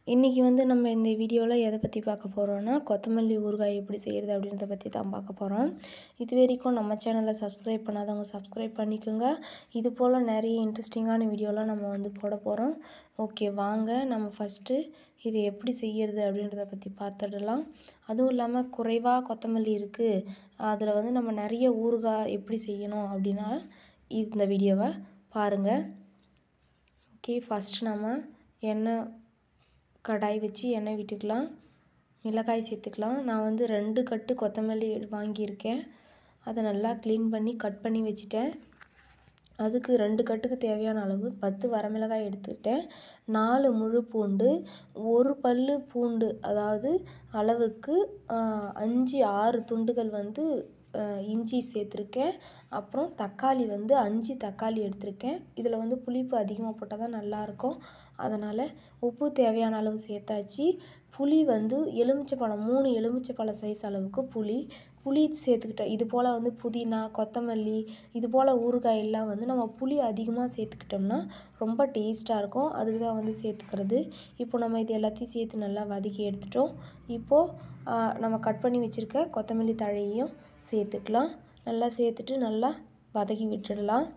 இன்றைக்கி வந்து நம்ம இந்த வீடியோவில் எதை பற்றி பார்க்க போகிறோன்னா கொத்தமல்லி ஊறுகாய் எப்படி செய்கிறது அப்படின்றத பற்றி தான் பார்க்க போகிறோம். இது வரைக்கும் நம்ம சேனலை சப்ஸ்கிரைப் பண்ணாதவங்க சப்ஸ்கிரைப் பண்ணிக்கோங்க. இது போல் நிறைய இன்ட்ரெஸ்டிங்கான வீடியோலாம் நம்ம வந்து போட போகிறோம். ஓகே, வாங்க நம்ம ஃபஸ்ட்டு இது எப்படி செய்கிறது அப்படின்றத பற்றி பார்த்துடலாம். அதுவும் இல்லாமல் குறைவாக கொத்தமல்லி இருக்குது, அதில் வந்து நம்ம நிறைய ஊறுகாய் எப்படி செய்யணும் அப்படின்னா இந்த வீடியோவை பாருங்கள். ஓகே, ஃபஸ்ட்டு நம்ம எண்ணெய் கடாய் வச்சு எண்ணெய் விட்டுக்கலாம். மிளகாய் சேர்த்துக்கலாம். நான் வந்து 2 கட்டு கொத்தமல்லி வாங்கியிருக்கேன். அதை நல்லா க்ளீன் பண்ணி கட் பண்ணி வச்சுட்டேன். அதுக்கு 2 கட்டுக்கு தேவையான அளவு 10 வரமிளகாய் எடுத்துக்கிட்டேன். 4 முழு பூண்டு, 1 பல்லு பூண்டு, அதாவது அளவுக்கு 5-6 துண்டுகள் வந்து இஞ்சி சேர்த்துருக்கேன். அப்புறம் தக்காளி வந்து 5 தக்காளி எடுத்திருக்கேன். இதில் வந்து புளிப்பு அதிகமாக போட்டால் தான் நல்லாயிருக்கும். அதனால் உப்பு தேவையான அளவு சேர்த்தாச்சு. புளி வந்து எலுமிச்சைப்பழம் 3 எலுமிச்சைப்பழம் சைஸ் அளவுக்கு புளி சேர்த்துக்கிட்டேன். இது போல் வந்து புதினா, கொத்தமல்லி, இது போல் ஊறுகாயெல்லாம் வந்து நம்ம புளி அதிகமாக சேர்த்துக்கிட்டோம்னா ரொம்ப டேஸ்ட்டாக இருக்கும். அதுக்கு தான் வந்து சேர்த்துக்கிறது. இப்போ நம்ம இது எல்லாத்தையும் சேர்த்து நல்லா வதக்கி எடுத்துட்டோம். இப்போது நம்ம கட் பண்ணி வச்சுருக்க கொத்தமல்லி தழையையும் சேர்த்துக்கலாம். நல்லா சேர்த்துட்டு நல்லா வதக்கி விட்டுடலாம்.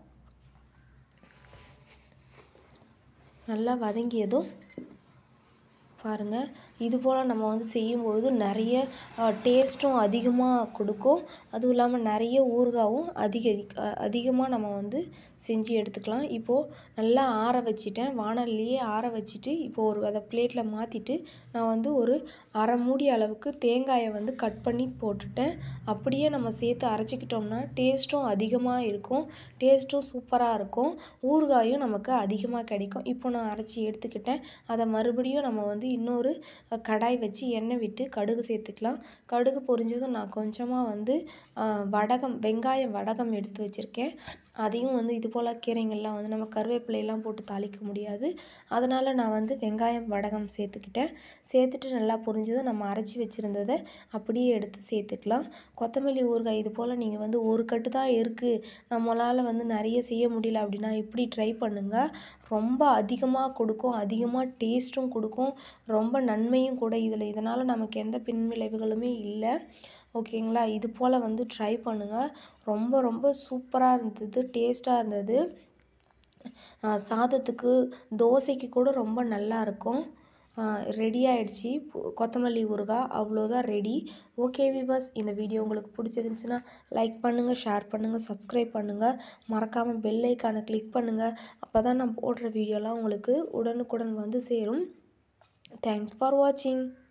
நல்லா வதங்கியதும் பாருங்கள், இது போல் நம்ம வந்து செய்யும்பொழுது நிறைய டேஸ்ட்டும் அதிகமாக கொடுக்கும். அதுவும் இல்லாமல் நிறைய ஊறுகாயும் அதிகமாக நம்ம வந்து செஞ்சு எடுத்துக்கலாம். இப்போது நல்லா ஆற வச்சிட்டேன். வாணல்லையே ஆற வச்சுட்டு இப்போது அதை பிளேட்டில் மாற்றிட்டு நான் வந்து ஒரு அரை மூடி அளவுக்கு தேங்காயை வந்து கட் பண்ணி போட்டுட்டேன். அப்படியே நம்ம சேர்த்து அரைச்சிக்கிட்டோம்னா டேஸ்ட்டும் அதிகமாக இருக்கும். டேஸ்ட்டும் சூப்பராக இருக்கும். ஊறுகாயும் நமக்கு அதிகமாக கிடைக்கும். இப்போ நான் அரைச்சி எடுத்துக்கிட்டேன். அதை மறுபடியும் நம்ம வந்து இன்னொரு கடாய் வச்சு எண்ணெய் விட்டு கடுகு சேர்த்துக்கலாம். கடுகு பொரிஞ்சதும் நான் கொஞ்சமாக வந்து வெங்காயம் வடகம் எடுத்து வச்சுருக்கேன். அதையும் வந்து இது போல் கீரைங்கள்லாம் வந்து நம்ம கருவேப்பிலையெல்லாம் போட்டு தாளிக்க முடியாது. அதனால் நான் வந்து வெங்காயம் வடகம் சேர்த்துக்கிட்டேன். சேர்த்துட்டு நல்லா பொரிஞ்சதும் நம்ம அரைச்சி வச்சுருந்ததை அப்படியே எடுத்து சேர்த்துக்கலாம். கொத்தமல்லி ஊறுகாய் இது போல் நீங்கள் வந்து ஒரு கட்டு தான் இருக்குது, நம்மளால் வந்து நிறைய செய்ய முடியல அப்படின்னா இப்படி ட்ரை பண்ணுங்கள். ரொம்ப அதிகமாக கொடுக்கும், அதிகமாக டேஸ்ட்டும் கொடுக்கும், ரொம்ப நன்மையும் கூட. இதனால் நமக்கு எந்த பின்விளைவுகளுமே இல்லை. ஓகேங்களா? இது போல் வந்து ட்ரை பண்ணுங்கள். ரொம்ப ரொம்ப சூப்பராக இருந்தது, டேஸ்ட்டாக இருந்தது. சாதத்துக்கு, தோசைக்கு கூட ரொம்ப நல்லாயிருக்கும். ரெடி ஆகிடுச்சி கொத்தமல்லி ஊறுகாய். அவ்வளோதான், ரெடி. ஓகே வியூவர்ஸ், இந்த வீடியோ உங்களுக்கு பிடிச்சிருந்துச்சுன்னா லைக் பண்ணுங்கள், ஷேர் பண்ணுங்கள், சப்ஸ்கிரைப் பண்ணுங்கள். மறக்காமல் பெல் ஐக்கானை கிளிக் பண்ணுங்கள். அப்போ தான் நான் போடுற வீடியோலாம் உங்களுக்கு உடனுக்குடன் வந்து சேரும். தேங்க்ஸ் ஃபார் வாட்சிங்.